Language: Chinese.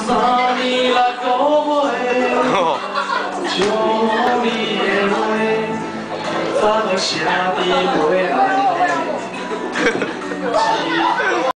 3年6个月，将你的话，怎么写伫袂来？